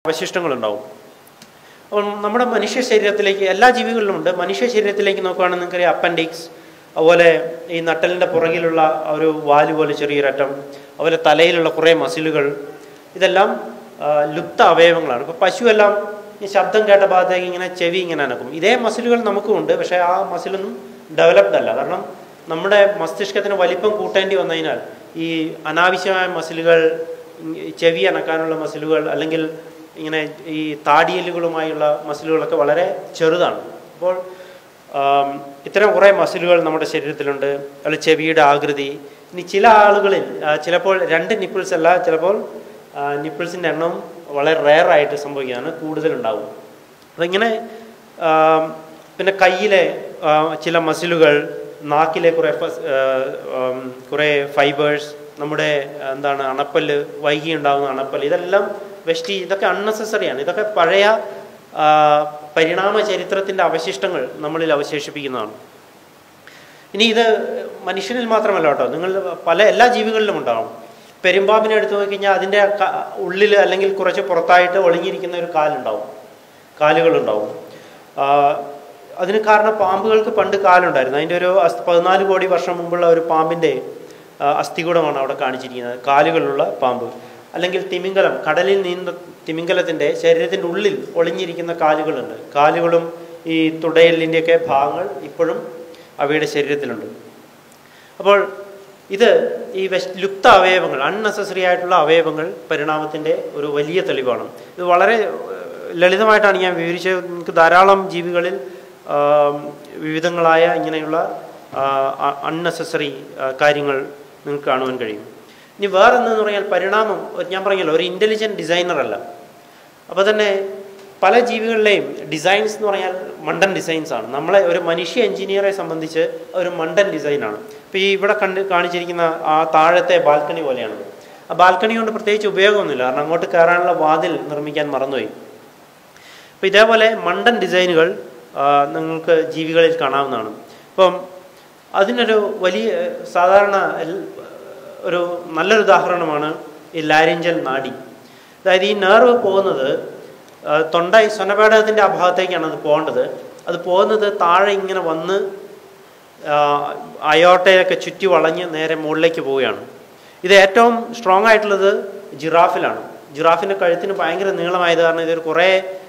അവശിഷ്ടങ്ങളുണ്ടാവും. അപ്പോൾ നമ്മുടെ മനുഷ്യ ശരീരത്തിലേക്ക് എല്ലാ ജീവികളിലുമുണ്ട്. മനുഷ്യ ശരീരത്തിലേക്ക് നോക്കുകയാണെങ്കിൽ നിങ്ങൾക്കറിയാം അപ്പൻഡിക്സ്, അതുപോലെ ഈ നട്ടലിൻ്റെ പുറകിലുള്ള ഒരു വാല് പോലെ ചെറിയൊരറ്റം, അതുപോലെ തലയിലുള്ള കുറേ മസിലുകൾ, ഇതെല്ലാം ലുപ്ത അവയവങ്ങളാണ്. ഇപ്പോൾ പശുവെല്ലാം ഈ ശബ്ദം കേട്ട ഭാഗത്തേക്ക് ഇങ്ങനെ ചെവി ഇങ്ങനെ അനക്കും. ഇതേ മസിലുകൾ നമുക്കുമുണ്ട്, പക്ഷേ ആ മസിലൊന്നും ഡെവലപ്ഡ് അല്ല. കാരണം നമ്മുടെ മസ്തിഷ്കത്തിന് വലിപ്പം കൂട്ടേണ്ടി വന്നതിനാൽ ഈ അനാവശ്യമായ മസിലുകൾ, ചെവി അനക്കാനുള്ള മസിലുകൾ, അല്ലെങ്കിൽ ഇങ്ങനെ ഈ താടിയലുകളുമായുള്ള മസിലുകളൊക്കെ വളരെ ചെറുതാണ്. അപ്പോൾ ഇത്തരം കുറേ മസിലുകൾ നമ്മുടെ ശരീരത്തിലുണ്ട്. അല്ലെങ്കിൽ ചെവിയുടെ ആകൃതി. ഇനി ചില ആളുകളിൽ ചിലപ്പോൾ 2 നിപ്പിൾസ് അല്ല, ചിലപ്പോൾ നിപ്പിൾസിൻ്റെ എണ്ണം വളരെ റെയറായിട്ട് സംഭവിക്കുകയാണ്, കൂടുതലുണ്ടാവും. അതിങ്ങനെ പിന്നെ കയ്യിലെ ചില മസിലുകൾ, നാക്കിലെ കുറേ ഫൈബേഴ്സ്, നമ്മുടെ അണപ്പല്ല്, വൈകി ഉണ്ടാകുന്ന അണപ്പല്ല്, ഇതെല്ലാം വെസ്റ്റ്, ഇതൊക്കെ അൺനെസസറിയാണ്. ഇതൊക്കെ പഴയ പരിണാമ ചരിത്രത്തിൻ്റെ അവശിഷ്ടങ്ങൾ നമ്മളിൽ അവശേഷിപ്പിക്കുന്നതാണ്. ഇനി ഇത് മനുഷ്യനിൽ മാത്രമല്ല കേട്ടോ, എല്ലാ ജീവികളിലും ഉണ്ടാകും. പെരുമ്പാമ്പിനെ എടുത്തു നോക്കിക്കഴിഞ്ഞാൽ അതിൻ്റെ ഉള്ളിൽ അല്ലെങ്കിൽ കുറച്ച് പുറത്തായിട്ട് ഒളിഞ്ഞിരിക്കുന്ന ഒരു കാലുകളുണ്ടാവും. അതിന് കാരണം പാമ്പുകൾക്ക് പണ്ട് കാലുണ്ടായിരുന്നു. അതിൻ്റെ ഒരു 14 കോടി വർഷം മുമ്പുള്ള ഒരു പാമ്പിൻ്റെ അസ്ഥികൂടമാണ് അവിടെ കാണിച്ചിരിക്കുന്നത്, കാലുകളുള്ള പാമ്പ്. അല്ലെങ്കിൽ തിമിംഗലം, കടലിൽ നീന്ത തിമിംഗലത്തിൻ്റെ ശരീരത്തിൻ്റെ ഉള്ളിൽ ഒളിഞ്ഞിരിക്കുന്ന കാലുകളുണ്ട്. കാലുകളും ഈ തുടയെല്ലിൻ്റെയൊക്കെ ഭാഗങ്ങൾ ഇപ്പോഴും അവയുടെ ശരീരത്തിലുണ്ട്. അപ്പോൾ ഇത് ഈ ലുപ്ത അവയവങ്ങൾ, അൺനെസസറി ആയിട്ടുള്ള അവയവങ്ങൾ പരിണാമത്തിൻ്റെ ഒരു വലിയ തെളിവാണ്. ഇത് വളരെ ലളിതമായിട്ടാണ് ഞാൻ വിവരിച്ചത്. നിങ്ങൾക്ക് ധാരാളം ജീവികളിൽ വിവിധങ്ങളായ ഇങ്ങനെയുള്ള അൺനെസസറി കാര്യങ്ങൾ നിങ്ങൾക്ക് കാണുവാൻ കഴിയും. ഇനി വേറെന്തെന്ന് പറഞ്ഞാൽ പരിണാമം, ഞാൻ പറഞ്ഞല്ലോ, ഒരു ഇൻ്റലിജൻറ്റ് ഡിസൈനർ അല്ല. അപ്പോൾ തന്നെ പല ജീവികളിലെയും ഡിസൈൻസ് എന്ന് പറഞ്ഞാൽ മണ്ടൻ ഡിസൈൻസാണ്. നമ്മളെ ഒരു മനുഷ്യ എഞ്ചിനീയറെ സംബന്ധിച്ച് ഒരു മണ്ടൻ ഡിസൈനാണ്. ഇപ്പോൾ ഈ ഇവിടെ കാണിച്ചിരിക്കുന്ന ആ താഴത്തെ ബാൽക്കണി പോലെയാണ്. ആ ബാൽക്കണി കൊണ്ട് പ്രത്യേകിച്ച് ഉപയോഗമൊന്നുമില്ല, കാരണം അങ്ങോട്ട് കയറാനുള്ള വാതിൽ നിർമ്മിക്കാൻ മറന്നുപോയി. അപ്പോൾ ഇതേപോലെ മണ്ടൻ ഡിസൈനുകൾ നിങ്ങൾക്ക് ജീവികളിൽ കാണാവുന്നതാണ്. ഇപ്പം അതിനൊരു വലിയ സാധാരണ ഒരു നല്ലൊരു ഉദാഹരണമാണ് ഈ ലാരിഞ്ചൽ നാഡി. അതായത് ഈ നെർവ് പോകുന്നത് സ്വനപേടകത്തിൻ്റെ ആ ഭാഗത്തേക്കാണ് അത് പോകേണ്ടത്. അത് പോകുന്നത് താഴെ ഇങ്ങനെ വന്ന് അയോട്ടയൊക്കെ ചുറ്റി വളഞ്ഞ് നേരെ മുകളിലേക്ക് പോവുകയാണ്. ഇത് ഏറ്റവും സ്ട്രോങ് ആയിട്ടുള്ളത് ജിറാഫിലാണ്. ജിറാഫിൻ്റെ കഴുത്തിന് ഭയങ്കര നീളമായത് കാരണം ഇതൊരു കുറേ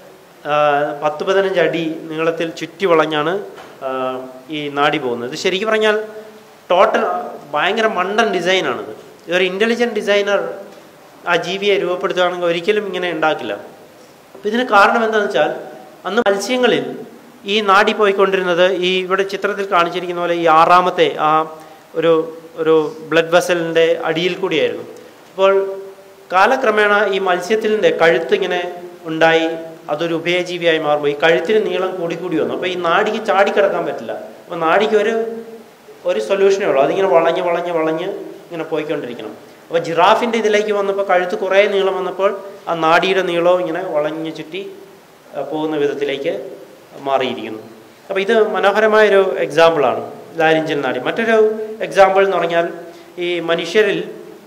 10-15 അടി നീളത്തിൽ ചുറ്റി വളഞ്ഞാണ് ഈ നാഡി പോകുന്നത്. ഇത് ശരിക്കും പറഞ്ഞാൽ ടോട്ടൽ ഭയങ്കര മണ്ടൻ ഡിസൈനാണിത്. ഇതൊരു ഇൻ്റലിജൻറ്റ് ഡിസൈനർ ആ ജീവിയെ രൂപപ്പെടുത്തുകയാണെങ്കിൽ ഒരിക്കലും ഇങ്ങനെ ഉണ്ടാക്കില്ല. അപ്പം ഇതിന് കാരണം എന്താണെന്ന് വെച്ചാൽ അന്ന് മത്സ്യങ്ങളിൽ ഈ നാഡി പോയിക്കൊണ്ടിരുന്നത് ഈ ഇവിടെ ചിത്രത്തിൽ കാണിച്ചിരിക്കുന്ന പോലെ ഈ 6ാമത്തെ ആ ഒരു ബ്ലഡ് വെസലിൻ്റെ അടിയിൽ കൂടിയായിരുന്നു. അപ്പോൾ കാലക്രമേണ ഈ മത്സ്യത്തിൻ്റെ കഴുത്ത് ഇങ്ങനെ ഉണ്ടായി, അതൊരു ഉഭയജീവിയായി മാറുമ്പോൾ ഈ കഴുത്തിന് നീളം കൂടി വന്നു. അപ്പോൾ ഈ നാഡിക്ക് ചാടിക്കിടക്കാൻ പറ്റില്ല. അപ്പോൾ നാഡിക്ക് ഒരു സൊല്യൂഷനേ ഉള്ളൂ, അതിങ്ങനെ വളഞ്ഞ് ഇങ്ങനെ പോയിക്കൊണ്ടിരിക്കണം. അപ്പോൾ ജിറാഫിൻ്റെ ഇതിലേക്ക് വന്നപ്പോൾ കഴുത്ത് കുറേ നീളം വന്നപ്പോൾ ആ നാഡിയുടെ നീളവും ഇങ്ങനെ വളഞ്ഞ് ചുറ്റി പോകുന്ന വിധത്തിലേക്ക് മാറിയിരിക്കുന്നു. അപ്പോൾ ഇത് മനോഹരമായൊരു എക്സാമ്പിളാണ് ലാരിഞ്ചൽ നാഡി. മറ്റൊരു എക്സാമ്പിൾ എന്ന് പറഞ്ഞാൽ ഈ മനുഷ്യരിൽ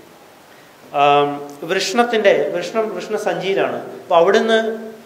വൃഷ്ണസഞ്ചിയിലാണ്. അപ്പോൾ അവിടുന്ന്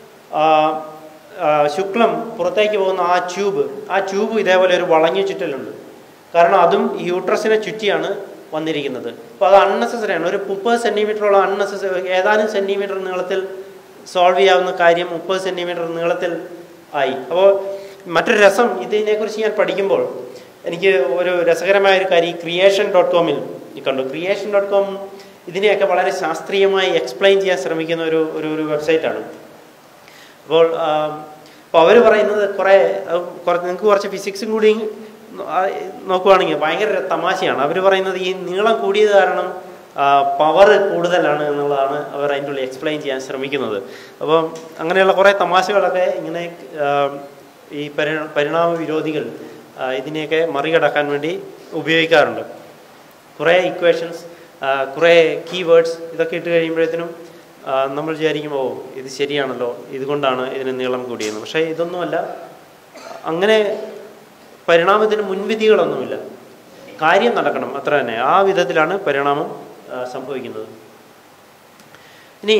ശുക്ലം പുറത്തേക്ക് പോകുന്ന ആ ട്യൂബ് ഇതേപോലെ ഒരു വളഞ്ഞു ചുറ്റലുണ്ട്. കാരണം അതും ഈ യൂട്രസിനെ ചുറ്റിയാണ് വന്നിരിക്കുന്നത്. അപ്പോൾ അത് അൺനെസസറിയാണ്. ഒരു 30 സെൻറ്റിമീറ്ററോളം ഏതാനും സെൻറ്റിമീറ്റർ നീളത്തിൽ സോൾവ് ചെയ്യാവുന്ന കാര്യം 30 സെൻറ്റിമീറ്റർ നീളത്തിൽ ആയി. അപ്പോൾ മറ്റൊരു രസം, ഇതിനെക്കുറിച്ച് ഞാൻ പഠിക്കുമ്പോൾ എനിക്ക് ഒരു രസകരമായൊരു കാര്യം creation.com കണ്ടു. creation.com ഇതിനെയൊക്കെ വളരെ ശാസ്ത്രീയമായി എക്സ്പ്ലെയിൻ ചെയ്യാൻ ശ്രമിക്കുന്ന ഒരു വെബ്സൈറ്റാണ്. അപ്പോൾ അവർ പറയുന്നത് നിങ്ങൾക്ക് കുറച്ച് ഫിസിക്സും കൂടി നോക്കുകയാണെങ്കിൽ ഭയങ്കര തമാശയാണ്. അവർ പറയുന്നത് ഈ നീളം കൂടിയത് കാരണം പവർ കൂടുതലാണ് എന്നുള്ളതാണ് അവർ അതിൻ്റെ ഉള്ളിൽ എക്സ്പ്ലെയിൻ ചെയ്യാൻ ശ്രമിക്കുന്നത്. അപ്പം അങ്ങനെയുള്ള കുറേ തമാശകളൊക്കെ ഇങ്ങനെ ഈ പരിണാമ വിരോധികൾ ഇതിനെയൊക്കെ മറികടക്കാൻ വേണ്ടി ഉപയോഗിക്കാറുണ്ട്. കുറേ ഇക്വേഷൻസ്, കുറേ കീവേഡ്സ് ഇതൊക്കെ ഇട്ട് കഴിയുമ്പോഴത്തേനും നമ്മൾ വിചാരിക്കുമ്പോൾ ഇത് ശരിയാണല്ലോ, ഇതുകൊണ്ടാണ് ഇതിന് നീളം കൂടിയെന്ന്. പക്ഷേ ഇതൊന്നുമല്ല. അങ്ങനെ പരിണാമത്തിന് മുൻവിധികളൊന്നുമില്ല. കാര്യം നടക്കണം, അത്ര തന്നെ. ആ വിധത്തിലാണ് പരിണാമം സംഭവിക്കുന്നത്. ഇനി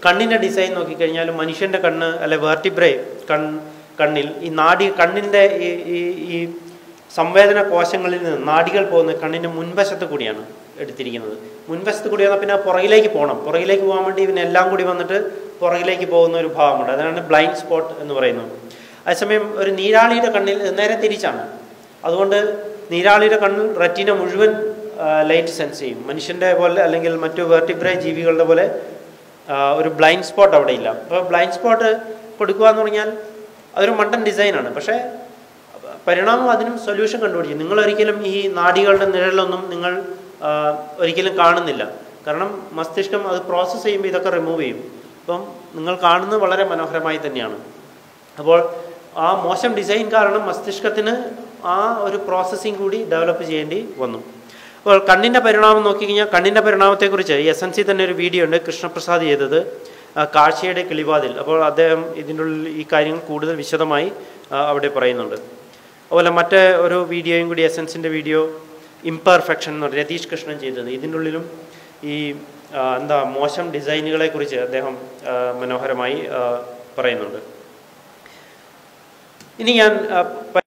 കണ്ണിൻ്റെ ഡിസൈൻ നോക്കിക്കഴിഞ്ഞാൽ മനുഷ്യൻ്റെ കണ്ണ് അല്ലെ വേർട്ടിബ്രേ കണ്ണിൽ ഈ കണ്ണിൻ്റെ ഈ സംവേദന കോശങ്ങളിൽ നിന്ന് നാഡികൾ പോകുന്ന കണ്ണിൻ്റെ മുൻവശത്ത് കൂടിയാണ് എടുത്തിരിക്കുന്നത്. മുൻവശത്ത് കൂടി വന്നാൽ പിന്നെ പുറകിലേക്ക് പോകണം. പുറകിലേക്ക് പോകാൻ വേണ്ടി പിന്നെ എല്ലാം കൂടി വന്നിട്ട് പുറകിലേക്ക് പോകുന്ന ഒരു ഭാഗമുണ്ട്. അതാണ് ബ്ലൈൻഡ് സ്പോട്ട് എന്ന് പറയുന്നത്. അതേസമയം ഒരു നീരാളിയുടെ കണ്ണിൽ നേരെ തിരിച്ചാണ്. അതുകൊണ്ട് നീരാളിയുടെ കണ്ണിൽ റെറ്റിന മുഴുവൻ ലൈറ്റ് സെൻസ് ചെയ്യും. മനുഷ്യൻ്റെ പോലെ അല്ലെങ്കിൽ മറ്റു വെർട്ടിബ്രേ ജീവികളുടെ പോലെ ഒരു ബ്ലൈൻഡ് സ്പോട്ട് അവിടെ ഇല്ല. അപ്പോൾ ബ്ലൈൻഡ് സ്പോട്ട് കൊടുക്കുക എന്ന് പറഞ്ഞാൽ അതൊരു മണ്ടൻ ഡിസൈനാണ്. പക്ഷേ പരിണാമം അതിനും സൊല്യൂഷൻ കണ്ടുപിടിക്കും. നിങ്ങളൊരിക്കലും ഈ നാഡികളുടെ നിഴലൊന്നും നിങ്ങൾ ഒരിക്കലും കാണുന്നില്ല. കാരണം മസ്തിഷ്കം അത് പ്രോസസ്സ് ചെയ്യുമ്പോൾ ഇതൊക്കെ റിമൂവ് ചെയ്യും. അപ്പം നിങ്ങൾ കാണുന്നത് വളരെ മനോഹരമായി തന്നെയാണ്. അപ്പോൾ ആ മോശം ഡിസൈൻ കാരണം മസ്തിഷ്കത്തിന് ആ ഒരു പ്രോസസ്സിങ് കൂടി ഡെവലപ്പ് ചെയ്യേണ്ടി വന്നു. അപ്പോൾ കണ്ണിൻ്റെ പരിണാമം നോക്കിക്കഴിഞ്ഞാൽ കണ്ണിൻ്റെ പരിണാമത്തെക്കുറിച്ച് SNC തന്നെ ഒരു വീഡിയോ ഉണ്ട് കൃഷ്ണപ്രസാദ് ചെയ്തത്, കാഴ്ചയുടെ കിളിവാതിൽ. അപ്പോൾ അദ്ദേഹം ഇതിൻ്റെ ഉള്ളിൽ ഈ കാര്യങ്ങൾ കൂടുതൽ വിശദമായി അവിടെ പറയുന്നുണ്ട്. അതുപോലെ മറ്റേ ഒരു വീഡിയോയും കൂടി SNCൻ്റെ വീഡിയോ ഇംപെർഫെക്ഷൻ എന്ന് പറഞ്ഞാൽ രതീഷ് കൃഷ്ണൻ ചെയ്തത്. ഇതിൻ്റെ ഉള്ളിലും ഈ മോശം ഡിസൈനുകളെ കുറിച്ച് അദ്ദേഹം മനോഹരമായി പറയുന്നുണ്ട്. ഇനി ഞാൻ